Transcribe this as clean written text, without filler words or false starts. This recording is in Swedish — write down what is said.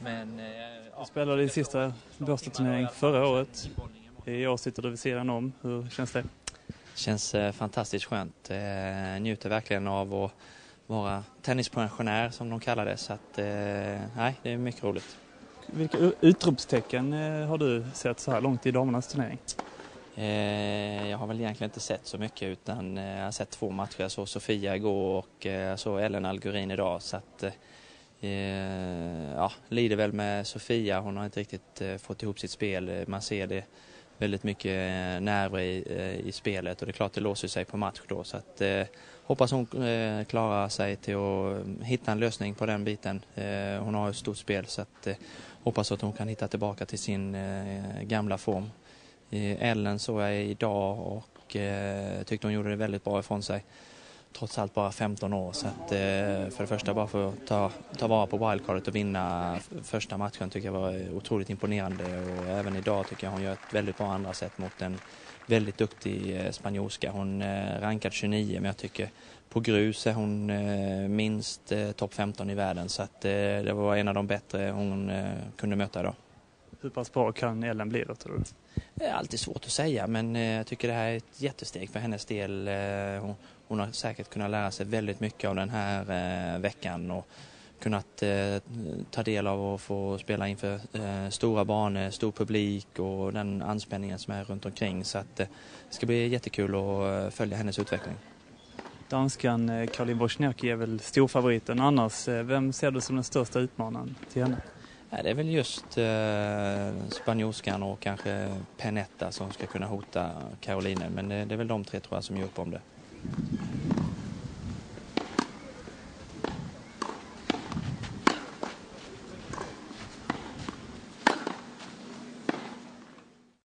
Men, Du spelade i sista Båstad-turnering förra året. I år sitter du vid sidan om. Hur känns det? Känns fantastiskt skönt. Njuter verkligen av att vara tennispensionär som de kallar det. Så att, nej, det är mycket roligt. Vilka utropstecken har du sett så här långt i damernas turnering? Jag har väl egentligen inte sett så mycket, utan jag har sett 2 matcher. Jag såg Sofia igår och jag såg Ellen Algorin idag. Så att, lider väl med Sofia. Hon har inte riktigt fått ihop sitt spel. Man ser det väldigt mycket nerver i spelet, och det är klart det låser sig på match då. Så att, hoppas hon klarar sig till att hitta en lösning på den biten. Hon har ett stort spel, så att, hoppas att hon kan hitta tillbaka till sin gamla form. Ellen såg jag idag och tyckte hon gjorde det väldigt bra ifrån sig. Trots allt bara 15 år, så att, för det första bara för att ta vara på wildcardet och vinna första matchen tycker jag var otroligt imponerande, och även idag tycker jag hon gör ett väldigt bra andra sätt mot en väldigt duktig spanjorska. Hon rankade 29, men jag tycker på grus är hon minst topp 15 i världen, så att det var en av de bättre hon kunde möta idag. Hur pass bra kan Ellen bli då, tror du? Det är alltid svårt att säga, men jag tycker det här är ett jättesteg för hennes del. Hon har säkert kunnat lära sig väldigt mycket av den här veckan och kunnat ta del av att få spela inför stora banor, stor publik och den anspänningen som är runt omkring. Så att det ska bli jättekul att följa hennes utveckling. Danskan Caroline Wozniacki är väl storfavoriten. Annars, vem ser du som den största utmanaren till henne? Det är väl just spanjorskan och kanske Pennetta som ska kunna hota Caroline. Men det är väl de 3, tror jag, som gör upp om det.